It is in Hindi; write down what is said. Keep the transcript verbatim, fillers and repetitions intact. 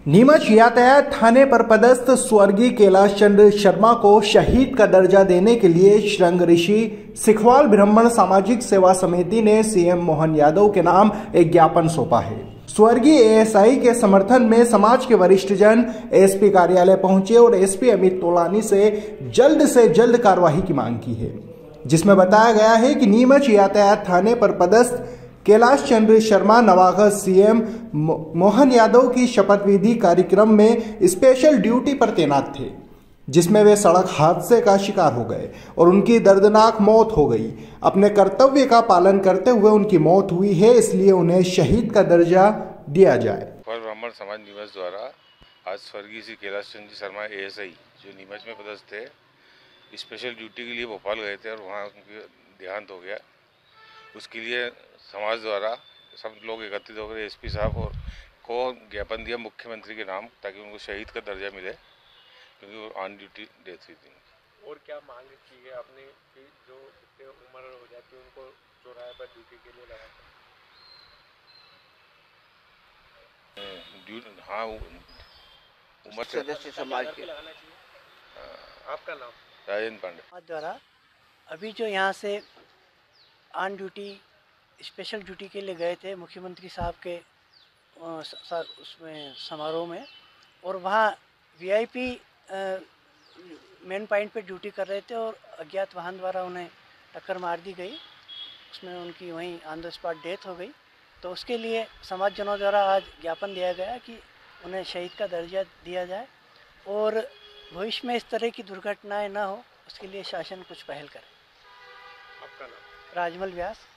नीमच यातायात थाने पर पदस्थ स्वर्गीय कैलाश चंद्र शर्मा को शहीद का दर्जा देने के लिए श्रृंग ऋषि सिखवाल ब्राह्मण सामाजिक सेवा समिति ने सीएम मोहन यादव के नाम एक ज्ञापन सौंपा है। स्वर्गीय एएसआई के समर्थन में समाज के वरिष्ठ जन एसपी कार्यालय पहुंचे और एसपी अमित तोलानी से जल्द से जल्द कार्यवाही की मांग की है, जिसमें बताया गया है कि नीमच यातायात थाने पर पदस्थ कैलाश चंद्र शर्मा नवागत सीएम मोहन यादव की शपथ विधि कार्यक्रम में स्पेशल ड्यूटी पर तैनात थे, जिसमें वे सड़क हादसे का शिकार हो गए और उनकी दर्दनाक मौत हो गई। अपने कर्तव्य का पालन करते हुए उनकी मौत हुई है, इसलिए उन्हें शहीद का दर्जा दिया जाए। ब्राह्मण समाज नीमच द्वारा आज स्वर्गीय श्री कैलाश चंद्र शर्मा एएसआई जो नीमच में पदस्थ थे, स्पेशल ड्यूटी के लिए भोपाल गए थे और वहाँ उनकी देहांत हो गया। उसके लिए समाज द्वारा सब लोग एकत्रित होकर एसपी साहब और को ज्ञापन दिया मुख्यमंत्री के नाम, ताकि उनको शहीद का दर्जा मिले, क्योंकि वो ऑन ड्यूटी डेथ हुई थी। और क्या मांग की है आपने कि जो जितने उम्र हो जाती है उनको चौराहे पर ड्यूटी के लिए लगाते हैं? हाँ, उम्र सदस्य समाज के लगाना चाहिए। आपका नाम? राजेंद्र पांडे द्वारा अभी जो यहाँ से ऑन ड्यूटी स्पेशल ड्यूटी के लिए गए थे मुख्यमंत्री साहब के उसमें समारोह में, और वहाँ वीआईपी मेन पॉइंट पे ड्यूटी कर रहे थे और अज्ञात वाहन द्वारा उन्हें टक्कर मार दी गई। उसमें उनकी वहीं ऑन द स्पॉट डेथ हो गई। तो उसके लिए समाज जनों द्वारा आज ज्ञापन दिया गया कि उन्हें शहीद का दर्जा दिया जाए और भविष्य में इस तरह की दुर्घटनाएं ना हो, उसके लिए शासन कुछ पहल करे। आपका नाम? राजमल व्यास।